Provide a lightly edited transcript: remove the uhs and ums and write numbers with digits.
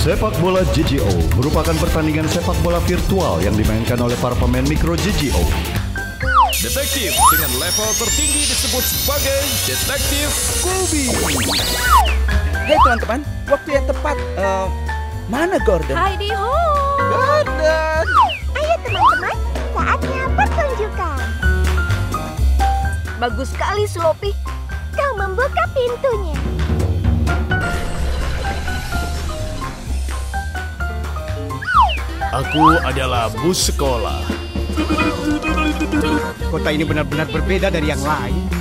Sepak bola GGO merupakan pertandingan sepak bola virtual yang dimainkan oleh para pemain mikro GGO. Detektif dengan level tertinggi disebut sebagai Detektif Colby. Hei teman-teman, waktu yang tepat. Mana Gordon? Heidi ho. Gordon! Ayo teman-teman, saatnya pertunjukan. Bagus sekali, Sloppy. Kau membuka pintunya. Aku adalah bus sekolah. Kota ini benar-benar berbeda dari yang lain.